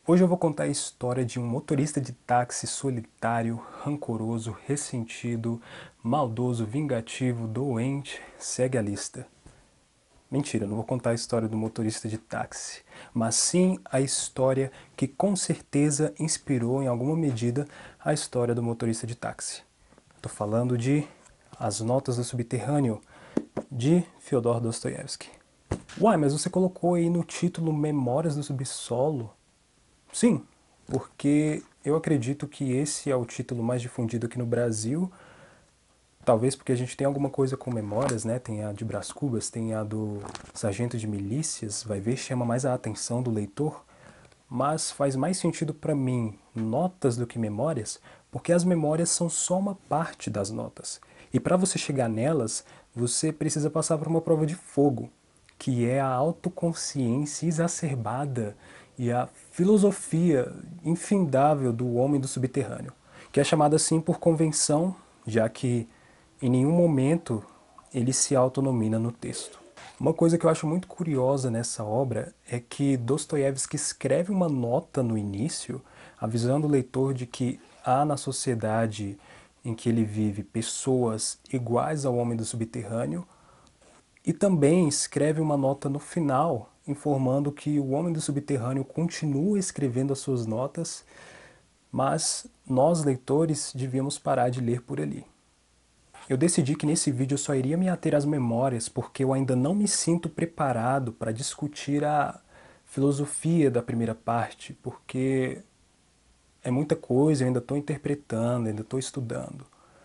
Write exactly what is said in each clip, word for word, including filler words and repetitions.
Hoje eu vou contar a história de um motorista de táxi solitário, rancoroso, ressentido, maldoso, vingativo, doente. Segue a lista. Mentira, não vou contar a história do motorista de táxi, mas sim a história que com certeza inspirou em alguma medida a história do motorista de táxi. Estou falando de As Notas do Subterrâneo, de Fyodor Dostoiévski. Uai, mas você colocou aí no título Memórias do Subsolo? Sim, porque eu acredito que esse é o título mais difundido aqui no Brasil, talvez porque a gente tem alguma coisa com memórias, né? Tem a de Brás Cubas, tem a do Sargento de Milícias, vai ver, chama mais a atenção do leitor, mas faz mais sentido para mim notas do que memórias, porque as memórias são só uma parte das notas. E para você chegar nelas, você precisa passar por uma prova de fogo, que é a autoconsciência exacerbada e a filosofia infindável do homem do subterrâneo, que é chamada assim por convenção, já que em nenhum momento ele se autonomina no texto. Uma coisa que eu acho muito curiosa nessa obra é que Dostoiévski escreve uma nota no início, avisando o leitor de que há na sociedade em que ele vive pessoas iguais ao homem do subterrâneo, e também escreve uma nota no final, informando que o homem do subterrâneo continua escrevendo as suas notas, mas nós, leitores, devíamos parar de ler por ali. Eu decidi que nesse vídeo eu só iria me ater às memórias porque eu ainda não me sinto preparado para discutir a filosofia da primeira parte, porque é muita coisa, eu ainda estou interpretando, ainda estou estudando.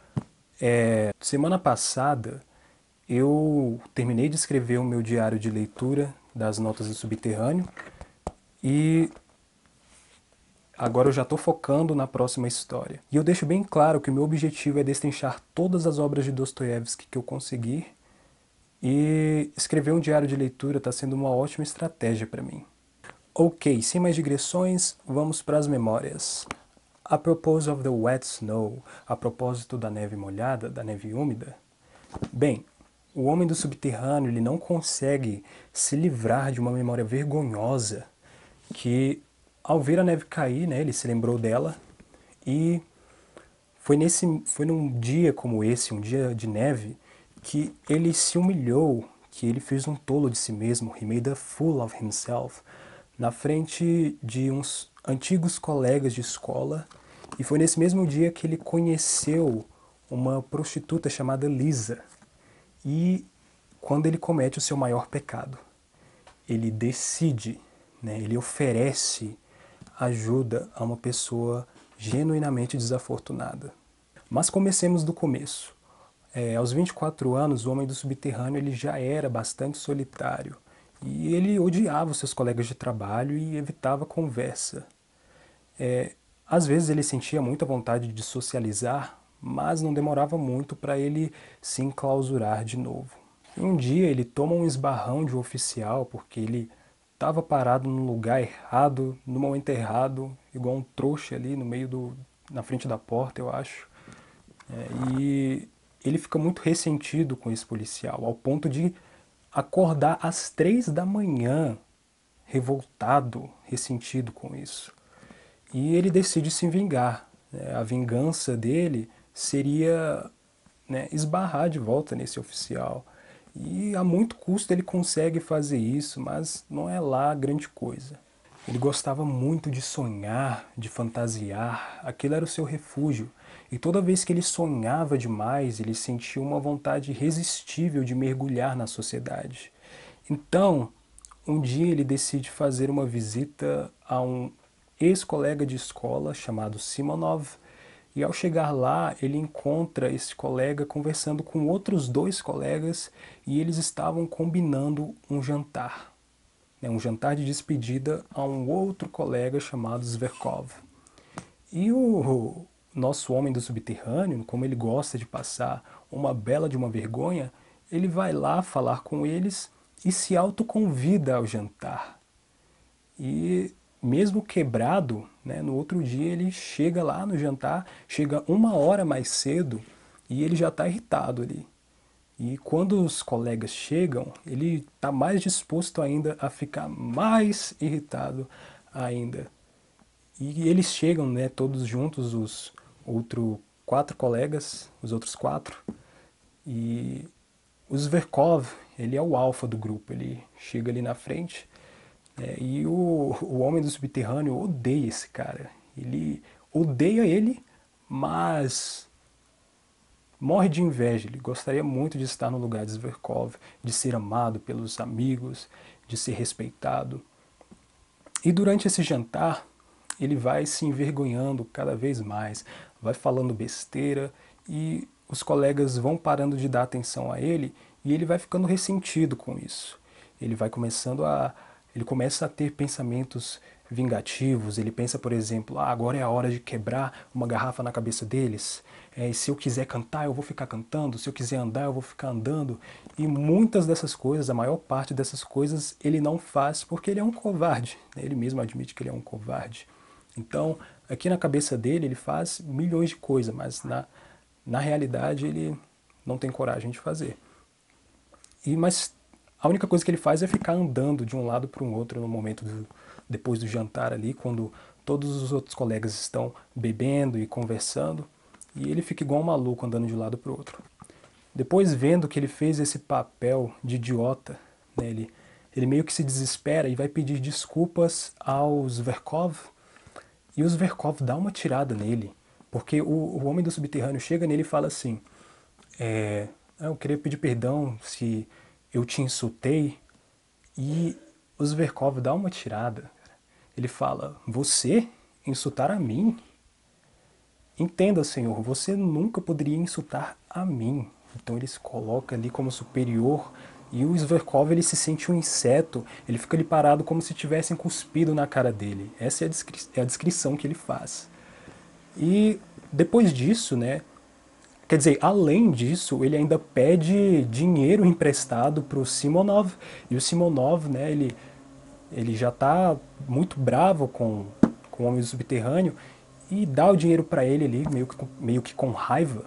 É, semana passada eu terminei de escrever o meu diário de leitura das Notas do Subterrâneo e agora eu já estou focando na próxima história. E eu deixo bem claro que o meu objetivo é destrinchar todas as obras de Dostoiévski que eu conseguir, e escrever um diário de leitura está sendo uma ótima estratégia para mim. Ok, sem mais digressões, vamos para as memórias. A propose of the wet snow, a propósito da neve molhada, da neve úmida. Bem, o homem do subterrâneo ele não consegue se livrar de uma memória vergonhosa que, ao ver a neve cair, né, ele se lembrou dela e foi, nesse, foi num dia como esse, um dia de neve, que ele se humilhou, que ele fez um tolo de si mesmo, he made a fool of himself, na frente de uns antigos colegas de escola, e foi nesse mesmo dia que ele conheceu uma prostituta chamada Lisa. E quando ele comete o seu maior pecado, ele decide, né, ele oferece ajuda a uma pessoa genuinamente desafortunada. Mas comecemos do começo. É, aos vinte e quatro anos, o homem do subterrâneo ele já era bastante solitário e ele odiava os seus colegas de trabalho e evitava conversa. É, às vezes ele sentia muita vontade de socializar, mas não demorava muito para ele se enclausurar de novo. Um dia ele toma um esbarrão de um oficial porque ele estava parado no lugar errado, no momento errado, igual um trouxa ali no meio do, na frente da porta, eu acho. É, e ele fica muito ressentido com esse policial, ao ponto de acordar às três da manhã, revoltado, ressentido com isso. E ele decide se vingar. Né? A vingança dele seria, né, esbarrar de volta nesse oficial. E a muito custo ele consegue fazer isso, mas não é lá grande coisa. Ele gostava muito de sonhar, de fantasiar, aquilo era o seu refúgio. E toda vez que ele sonhava demais, ele sentia uma vontade irresistível de mergulhar na sociedade. Então, um dia ele decide fazer uma visita a um ex-colega de escola chamado Simonov, e ao chegar lá, ele encontra esse colega conversando com outros dois colegas e eles estavam combinando um jantar. Né, um jantar de despedida a um outro colega chamado Zverkov. E o nosso homem do subterrâneo, como ele gosta de passar uma bela de uma vergonha, ele vai lá falar com eles e se autoconvida ao jantar. E mesmo quebrado, né, no outro dia ele chega lá no jantar, chega uma hora mais cedo e ele já está irritado ali. E quando os colegas chegam, ele está mais disposto ainda a ficar mais irritado ainda. E eles chegam, né, todos juntos, os outros quatro colegas, os outros quatro, e o Zverkov, ele é o alfa do grupo, ele chega ali na frente, né, e o, o Homem do Subterrâneo odeia esse cara. Ele odeia ele, mas morre de inveja. Ele gostaria muito de estar no lugar de Zverkov, de ser amado pelos amigos, de ser respeitado. E durante esse jantar, ele vai se envergonhando cada vez mais, vai falando besteira e os colegas vão parando de dar atenção a ele e ele vai ficando ressentido com isso. Ele vai começando a ele começa a ter pensamentos vingativos. Ele pensa, por exemplo, ah, agora é a hora de quebrar uma garrafa na cabeça deles. É, e se eu quiser cantar, eu vou ficar cantando. Se eu quiser andar, eu vou ficar andando. E muitas dessas coisas, a maior parte dessas coisas, ele não faz porque ele é um covarde. Ele mesmo admite que ele é um covarde. Então, aqui na cabeça dele, ele faz milhões de coisas, mas na, na realidade ele não tem coragem de fazer. E, mas a única coisa que ele faz é ficar andando de um lado para o outro no momento do, depois do jantar ali, quando todos os outros colegas estão bebendo e conversando, e ele fica igual um maluco andando de um lado para o outro. Depois, vendo que ele fez esse papel de idiota, né, ele, ele meio que se desespera e vai pedir desculpas aos Zverkov, e o Zverkov dá uma tirada nele, porque o, o Homem do Subterrâneo chega nele e fala assim, é, eu queria pedir perdão se eu te insultei, e o Zverkov dá uma tirada. Ele fala, você insultar a mim? Entenda, senhor, você nunca poderia insultar a mim. Então ele se coloca ali como superior e o Zverkov ele se sente um inseto, ele fica ali parado como se tivessem cuspido na cara dele. Essa é a, descri é a descrição que ele faz. E depois disso, né, quer dizer, além disso, ele ainda pede dinheiro emprestado para o Simonov, e o Simonov, né, ele, ele já está muito bravo com, com o Homem do Subterrâneo, e dá o dinheiro para ele ali, meio que, meio que com raiva,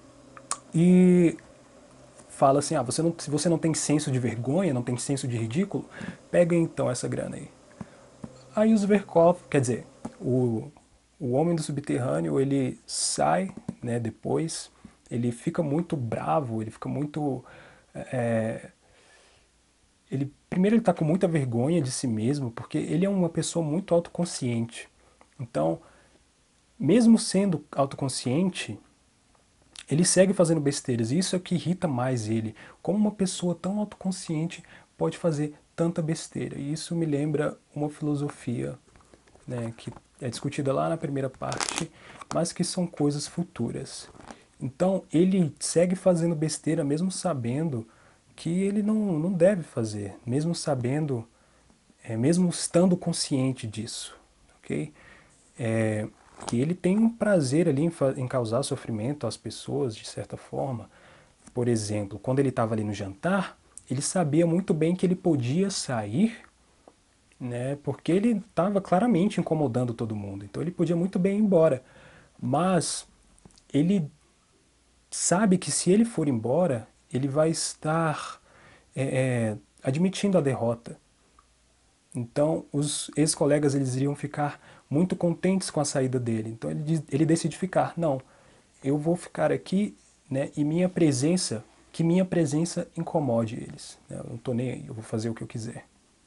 e fala assim, ah, você não, se você não tem senso de vergonha, não tem senso de ridículo, pega então essa grana aí. Aí o Zverkov, quer dizer, o, o Homem do Subterrâneo, ele sai, né, depois, ele fica muito bravo, ele fica muito... É, ele, primeiro ele está com muita vergonha de si mesmo, porque ele é uma pessoa muito autoconsciente. Então, mesmo sendo autoconsciente, ele segue fazendo besteiras, e isso é o que irrita mais ele. Como uma pessoa tão autoconsciente pode fazer tanta besteira? E isso me lembra uma filosofia, né, que é discutida lá na primeira parte, mas que são coisas futuras. Então ele segue fazendo besteira mesmo sabendo que ele não, não deve fazer, mesmo sabendo, é, mesmo estando consciente disso, ok? É, que ele tem um prazer ali em, em causar sofrimento às pessoas, de certa forma. Por exemplo, quando ele estava ali no jantar, ele sabia muito bem que ele podia sair, né, porque ele estava claramente incomodando todo mundo. Então ele podia muito bem ir embora. Mas ele sabe que se ele for embora, ele vai estar é, é, admitindo a derrota. Então, os ex-colegas eles iriam ficar muito contentes com a saída dele. Então, ele, ele decide ficar. Não, eu vou ficar aqui, né, e minha presença, que minha presença incomode eles. Né, eu não estou nem aí, eu vou fazer o que eu quiser.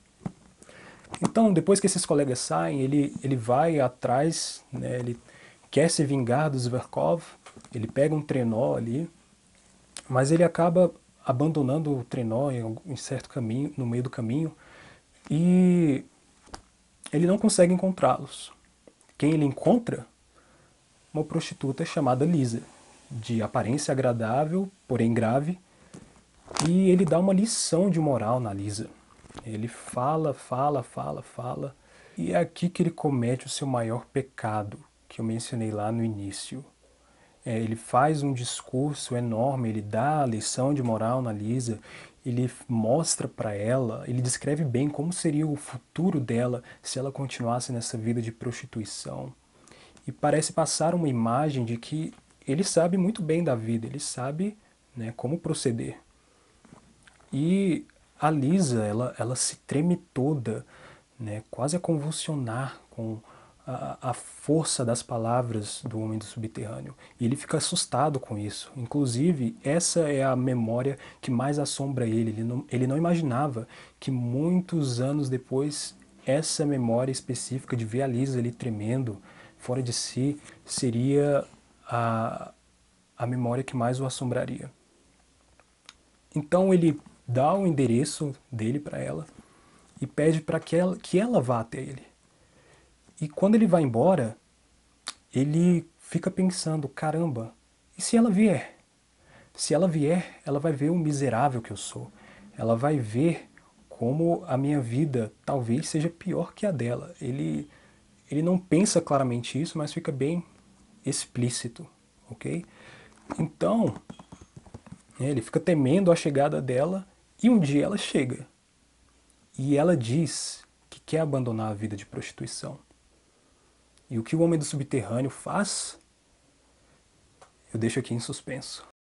Então, depois que esses colegas saem, ele, ele vai atrás, né, ele quer se vingar do Zverkov, ele pega um trenó ali, mas ele acaba abandonando o trenó em, em certo caminho, no meio do caminho, e ele não consegue encontrá-los. Quem ele encontra? Uma prostituta chamada Lisa, de aparência agradável, porém grave, e ele dá uma lição de moral na Lisa. Ele fala, fala, fala, fala, e é aqui que ele comete o seu maior pecado, que eu mencionei lá no início. É, ele faz um discurso enorme, ele dá a lição de moral na Lisa, ele mostra para ela, ele descreve bem como seria o futuro dela se ela continuasse nessa vida de prostituição. E parece passar uma imagem de que ele sabe muito bem da vida, ele sabe, né, como proceder. E a Lisa, ela, ela se treme toda, né, quase a convulsionar com a, a força das palavras do homem do subterrâneo. E ele fica assustado com isso. Inclusive, essa é a memória que mais assombra ele. Ele não, ele não imaginava que muitos anos depois, essa memória específica de ver a Lisa ali tremendo, fora de si, seria a, a memória que mais o assombraria. Então ele dá o endereço dele para ela e pede para que ela, que ela vá até ele. E quando ele vai embora, ele fica pensando, caramba, e se ela vier? Se ela vier, ela vai ver o miserável que eu sou. Ela vai ver como a minha vida talvez seja pior que a dela. Ele, ele não pensa claramente isso, mas fica bem explícito, ok? Então, ele fica temendo a chegada dela e um dia ela chega. E ela diz que quer abandonar a vida de prostituição. E o que o homem do subterrâneo faz, eu deixo aqui em suspenso.